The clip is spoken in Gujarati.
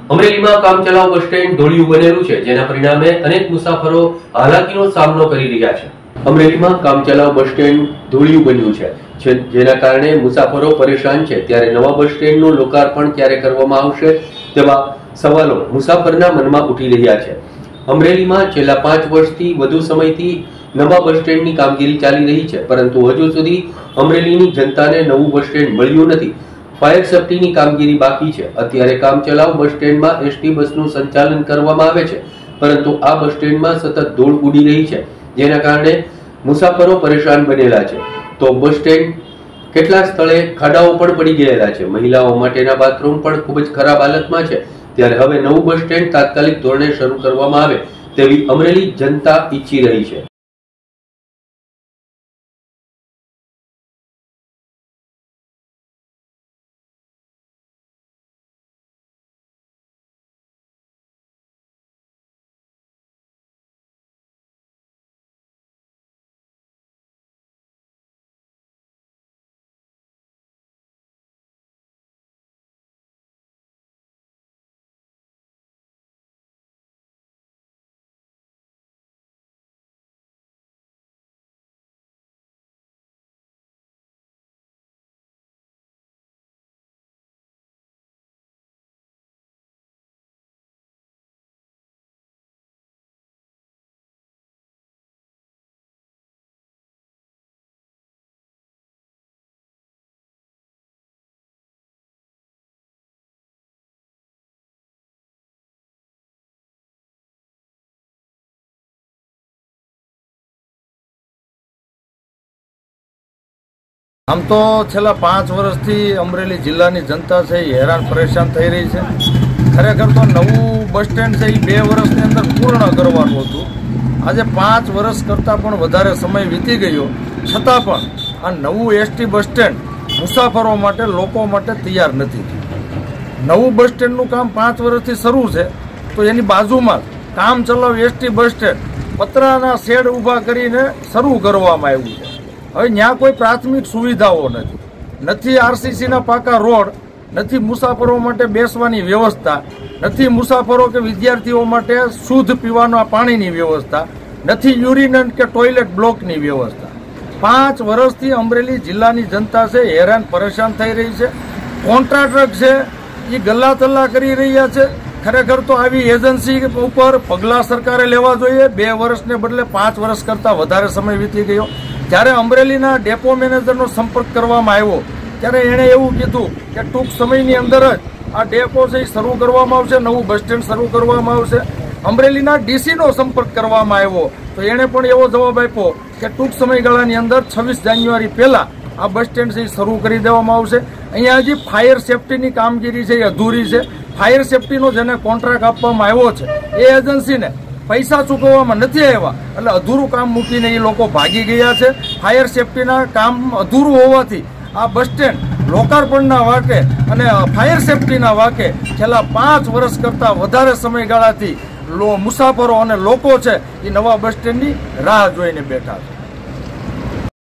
અમરેલીમાં કામચલાઉ બસ સ્ટેન્ડ ધોળિયું બનેલું છે, જેના પરિણામે અનેક મુસાફરો હાલાકીનો સામનો કરી રહ્યા છે. અમરેલીમાં કામચલાઉ બસ સ્ટેન્ડ ધોળિયું બન્યું છે, જેના કારણે મુસાફરો પરેશાન છે. ત્યારે નવા બસ સ્ટેન્ડનું લોકાર્પણ ક્યારે કરવામાં આવશે તેવા સવાલો મુસાફરના મનમાં ઉઠી રહ્યા છે. અમરેલીમાં છેલ્લા 5 વર્ષથી વધુ સમયથી નવા બસ સ્ટેન્ડની કામગીરી ચાલી રહી છે, પરંતુ હજુ સુધી અમરેલીની જનતાને નવું બસ સ્ટેન્ડ મળ્યું નથી. ફાયર સેફટીની કામગીરી બાકી છે. અત્યારે કામચલાઉ બસ સ્ટેન્ડમાં એસટી બસનું સંચાલન કરવામાં આવે છે, પરંતુ આ બસ સ્ટેન્ડમાં સતત ધૂળ ઉડી રહી છે, જેના કારણે મુસાફરો પરેશાન બનેલા છે. તો બસ સ્ટેન્ડ કેટલાક સ્થળે ખાડાઓ પણ પડી ગયેલા છે. મહિલાઓ માટેના બાથરૂમ પણ ખૂબ જ ખરાબ હાલતમાં છે. ત્યારે હવે નવું બસ સ્ટેન્ડ તાત્કાલિક ધોરણે શરૂ કરવામાં આવે તેવી અમરેલી જનતા ઈચ્છી રહી છે. આમ તો છેલ્લા 5 વર્ષથી અમરેલી જિલ્લાની જનતા છે એ હેરાન પરેશાન થઈ રહી છે. ખરેખર તો નવું બસ સ્ટેન્ડ છે એ 2 વર્ષની અંદર પૂર્ણ કરવાનું હતું. આજે 5 વર્ષ કરતાં પણ વધારે સમય વીતી ગયો, છતાં પણ આ નવું એસટી બસ સ્ટેન્ડ મુસાફરો માટે, લોકો માટે તૈયાર નથી. નવું બસ સ્ટેન્ડનું કામ 5 વર્ષથી શરૂ છે, તો એની બાજુમાં કામચલાઉ એસટી બસ સ્ટેન્ડ પતરાના શેડ ઊભા કરીને શરૂ કરવામાં આવ્યું છે. હવે ત્યાં કોઈ પ્રાથમિક સુવિધાઓ નથી આરસીસીના પાકા રોડ, નથી મુસાફરો માટે બેસવાની વ્યવસ્થા, નથી મુસાફરો કે વિદ્યાર્થીઓ માટે શુદ્ધ પીવાના પાણીની વ્યવસ્થા, નથી યુરિન કે ટોયલેટ બ્લોકની વ્યવસ્થા. 5 વર્ષથી અમરેલી જિલ્લાની જનતા છે હેરાન પરેશાન થઈ રહી છે. કોન્ટ્રાક્ટર છે એ ગલ્લા તલ્લા કરી રહ્યા છે. ખરેખર તો આવી એજન્સી ઉપર પગલાં સરકારે લેવા જોઈએ. 2 વર્ષને બદલે 5 વર્ષ કરતાં વધારે સમય વીતી ગયો. જ્યારે અમરેલીના ડેપો મેનેજરનો સંપર્ક કરવામાં આવ્યો ત્યારે એણે એવું કીધું કે ટૂંક સમયની અંદર જ આ ડેપો છે એ શરૂ કરવામાં આવશે, નવું બસ સ્ટેન્ડ શરૂ કરવામાં આવશે. અમરેલીના ડીસીનો સંપર્ક કરવામાં આવ્યો તો એણે પણ એવો જવાબ આપ્યો કે ટૂંક સમયગાળાની અંદર 26 જાન્યુઆરી પહેલા આ બસ સ્ટેન્ડ છે એ શરૂ કરી દેવામાં આવશે. અહીંયા હજી ફાયર સેફટીની કામગીરી છે એ અધૂરી છે. ફાયર સેફટીનો જેને કોન્ટ્રાક્ટ આપવામાં આવ્યો છે એ એજન્સીને પૈસા ચૂકવવામાં નથી આવ્યા, એટલે અધૂરું કામ મૂકીને એ લોકો ભાગી ગયા છે. ફાયર સેફટીના કામ અધૂરું હોવાથી આ બસ સ્ટેન્ડ લોકાર્પણના વાકે અને ફાયર સેફટીના વાકે છેલ્લા 5 વર્ષ કરતાં વધારે સમયગાળાથી મુસાફરો અને લોકો છે એ નવા બસ સ્ટેન્ડની રાહ જોઈને બેઠા છે.